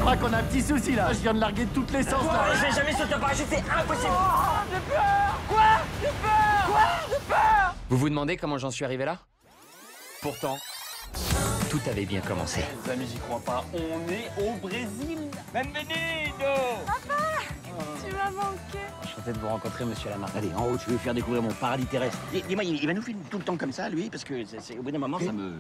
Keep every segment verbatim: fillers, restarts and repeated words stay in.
crois qu'on a un petit souci là. Je viens de larguer de toutes les sens là. Je vais jamais sauter en parachute, c'est impossible. Oh, j'ai peur. Quoi? J'ai peur. Quoi? J'ai peur. Vous vous demandez comment j'en suis arrivé là? Pourtant, tout avait bien commencé. Les amis, j'y crois pas. On est au Brésil. Benvenido. Papa, tu m'as manqué. Enchanté de vous rencontrer, monsieur Lamarck. Allez, en haut, je vais vous faire découvrir mon paradis terrestre. Dis- Dis-moi, il il va nous filmer tout le temps comme ça, lui, parce que c'est- c'est- au bout d'un moment, ça me...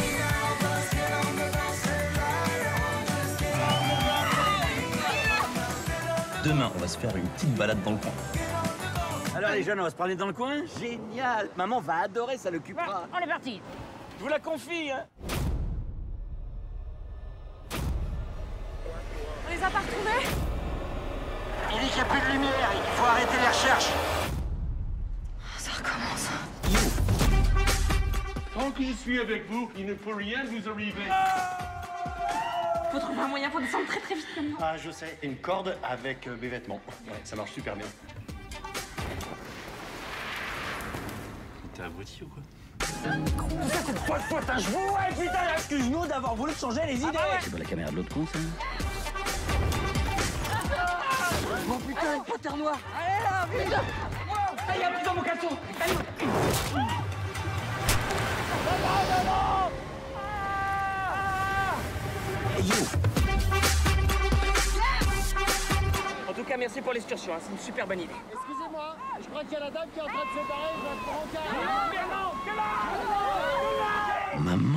Demain, on va se faire une petite balade dans le coin. Alors les jeunes, on va se parler dans le coin? Génial! Maman va adorer, ça l'occupera. On est parti. Je vous la confie, hein? On les a pas retrouvés? Il dit qu'il n'y a plus de lumière, il faut arrêter les recherches. Ça recommence. Tant que je suis avec vous, il ne peut rien vous arriver. Faut trouver un moyen pour descendre très très vite maintenant. Ah, je sais. Une corde avec euh, mes vêtements. Ouais, ça marche super bien. T'es abruti ou quoi? Pas de faute, hein, je vous ouais, putain, excuse-nous d'avoir voulu changer les idées. C'est pas la caméra de l'autre con, ça? Oh putain, une panthère noire. Allez là, vite. Ah, il y a plus dans mon caleçon. En tout cas, merci pour l'excursion, hein, c'est une super bonne idée. Excusez-moi, je crois qu'il y a la dame qui est en train de se barrer. Je vais prendre en Maman